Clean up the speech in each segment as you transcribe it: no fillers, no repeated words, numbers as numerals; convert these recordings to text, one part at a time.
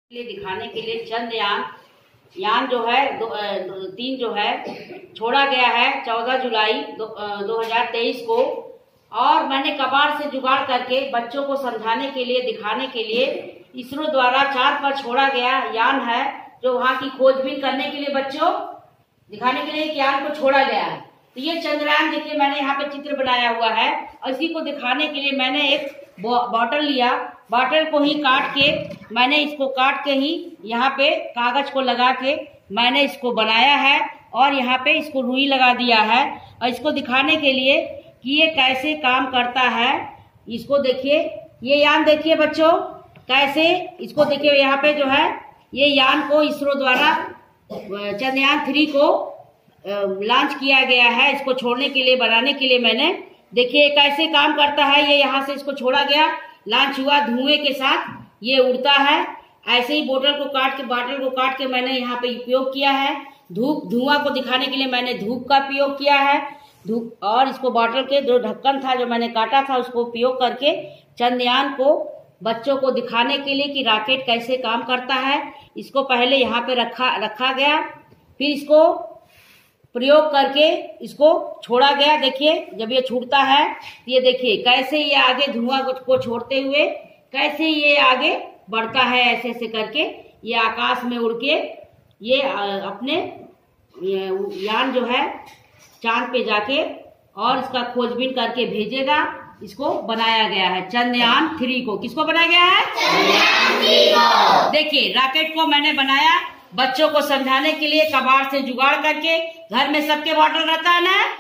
लिए दिखाने के लिए चंद्रयान यान जो है 3 जो है छोड़ा गया है 14 जुलाई 2023 को। और मैंने कबाड़ से जुगाड़ करके बच्चों को समझाने के लिए दिखाने के लिए इसरो द्वारा चांद पर छोड़ा गया यान है, जो वहाँ की खोजबीन करने के लिए बच्चों दिखाने के लिए एक यान को छोड़ा गया है। तो ये चंद्रयान देखिए, मैंने यहाँ पे चित्र बनाया हुआ है और इसी को दिखाने के लिए मैंने एक बॉटल लिया। बॉटल को ही काट के मैंने इसको काट के ही यहाँ पे कागज को लगा के मैंने इसको बनाया है और यहाँ पे इसको रुई लगा दिया है। और इसको दिखाने के लिए कि ये कैसे काम करता है, इसको देखिए। ये यान देखिए बच्चों कैसे, इसको देखिए यहाँ पे जो है ये यान को इसरो द्वारा चंद्रयान 3 को लॉन्च किया गया है। इसको छोड़ने के लिए बनाने के लिए मैंने देखिए कैसे काम करता है। ये यहाँ से इसको छोड़ा गया, लॉन्च हुआ, धुएं के साथ ये उड़ता है। ऐसे ही बॉटल को काट के मैंने यहाँ पे उपयोग किया है। धुआं को दिखाने के लिए मैंने धूप का उपयोग किया है। धूप और इसको बॉटल के जो ढक्कन था जो मैंने काटा था उसको उपयोग करके चंद्रयान को बच्चों को दिखाने के लिए कि रॉकेट कैसे काम करता है, इसको पहले यहाँ पे रखा गया। फिर इसको प्रयोग करके इसको छोड़ा गया। देखिए जब ये छूटता है तो ये देखिए कैसे ये आगे धुआं को छोड़ते हुए कैसे ये आगे बढ़ता है। ऐसे ऐसे करके ये आकाश में उड़ के ये अपने यान जो है चांद पे जाके और इसका खोजबीन करके भेजेगा। इसको बनाया गया है चंद्रयान 3 को। किसको बनाया गया है? चंद्रयान 3 को। देखिए रॉकेट को मैंने बनाया बच्चों को समझाने के लिए, कबाड़ से जुगाड़ करके। घर में सबके बॉटल रहता है ना,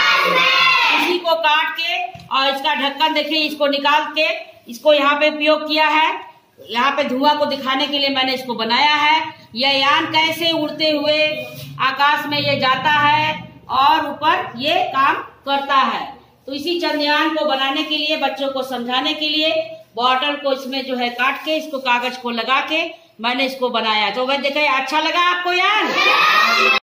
इसी को काट के और इसका ढक्कन देखिए, इसको निकाल के इसको यहाँ पे उपयोग किया है। यहाँ पे धुआं को दिखाने के लिए मैंने इसको बनाया है। यह यान कैसे उड़ते हुए आकाश में ये जाता है और ऊपर ये काम करता है। तो इसी चंद्रयान को बनाने के लिए, बच्चों को समझाने के लिए बॉटल को इसमें जो है काट के इसको कागज को लगा के मैंने इसको बनाया। तो वह देखिए अच्छा लगा आपको यार?